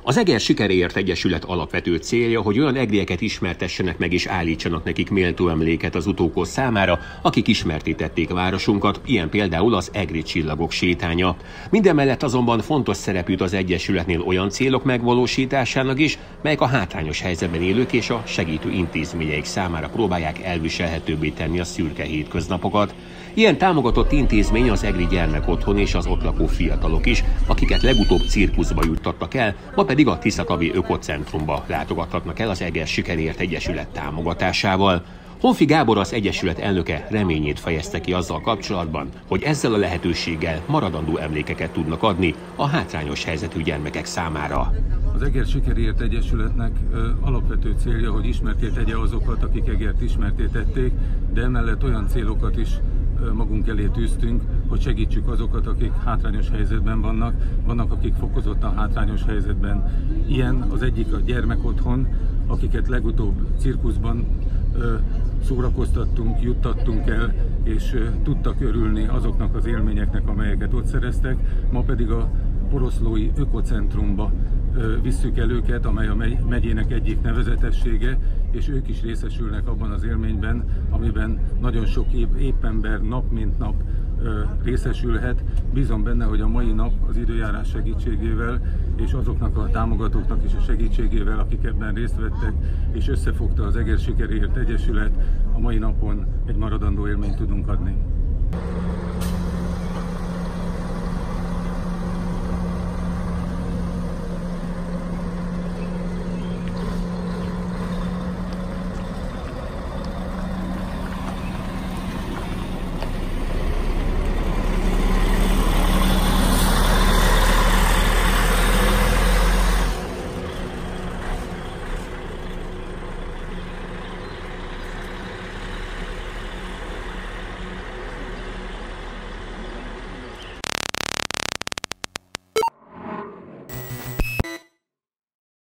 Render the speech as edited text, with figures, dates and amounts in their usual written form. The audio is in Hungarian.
Az Eger Sikeréért Egyesület alapvető célja, hogy olyan egrieket ismertessenek meg és állítsanak nekik méltó emléket az utókor számára, akik ismertítették városunkat, ilyen például az Egri Csillagok sétánya. Mindemellett azonban fontos szerep jut az Egyesületnél olyan célok megvalósításának is, melyek a hátrányos helyzetben élők és a segítő intézményeik számára próbálják elviselhetőbbé tenni a szürke hétköznapokat. Ilyen támogatott intézmény az Egri Gyermekotthon és az ott lakó fiatalok is, akiket legutóbb cirkuszba juttattak el, ma pedig a Tiszatavi Ökocentrumba látogathatnak el az Eger Sikeréért Egyesület támogatásával. Honfi Gábor, az Egyesület elnöke reményét fejezte ki azzal kapcsolatban, hogy ezzel a lehetőséggel maradandó emlékeket tudnak adni a hátrányos helyzetű gyermekek számára. Az Eger Sikeréért Egyesületnek alapvető célja, hogy ismertté tegye azokat, akik Egert ismertté tették, de emellett olyan célokat is magunk elé tűztünk, hogy segítsük azokat, akik hátrányos helyzetben vannak, akik fokozottan hátrányos helyzetben. Ilyen az egyik a gyermekotthon, akiket legutóbb cirkuszban szórakoztattunk, juttattunk el, és tudtak örülni azoknak az élményeknek, amelyeket ott szereztek. Ma pedig a Poroszlói Ökocentrumba visszük el őket, amely a megyének egyik nevezetessége, és ők is részesülnek abban az élményben, amiben nagyon sok épp ember nap mint nap részesülhet. Bízom benne, hogy a mai nap az időjárás segítségével és azoknak a támogatóknak is a segítségével, akik ebben részt vettek, és összefogta az Eger Sikeréért Egyesület, a mai napon egy maradandó élményt tudunk adni.